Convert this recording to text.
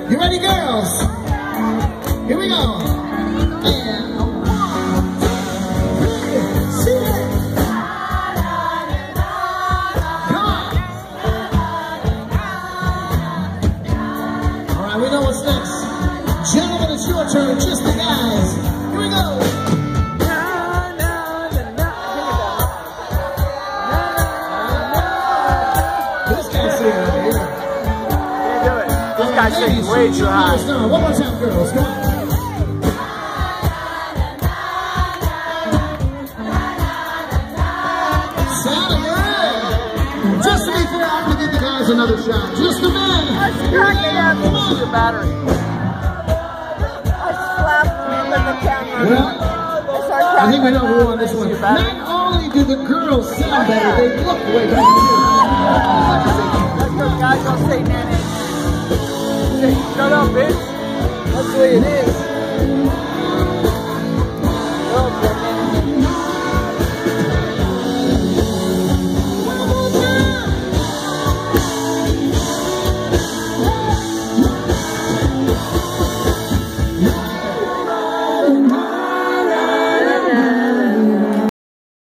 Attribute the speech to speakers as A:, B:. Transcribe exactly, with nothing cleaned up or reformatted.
A: You ready, girls? Here we go. And one, two, three, sing it. Come on. All right, we know what's next. Gentlemen, it's your turn. Just the guys. Here we go. This guy's singing over here.
B: Can't do it. This guy's singing way too high.
A: One more time, girls. Come on. Sound good. Just to be fair, I'm going to give the guys another shot. Just a minute.
B: Let's crack it up. Come on. The battery.
C: I slapped him with the camera.
A: Well,
C: I
A: I think we know who won this one. Not only do the girls sound better, they look way better too.
B: Let's go, guys. I'll say nanny. Say, shut up, bitch.
C: That's the way it is.